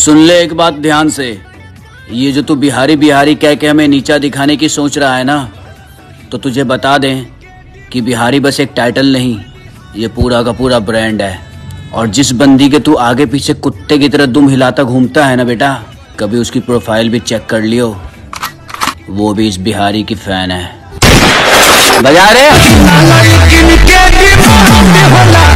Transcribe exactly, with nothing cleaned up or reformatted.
सुन ले एक बात ध्यान से, ये जो तू बिहारी बिहारी कह के हमें नीचा दिखाने की सोच रहा है ना, तो तुझे बता दें कि बिहारी बस एक टाइटल नहीं, ये पूरा का पूरा ब्रांड है। और जिस बंदी के तू आगे पीछे कुत्ते की तरह दुम हिलाता घूमता है ना बेटा, कभी उसकी प्रोफाइल भी चेक कर लियो, वो भी इस बिहारी की फैन है। बजा रे।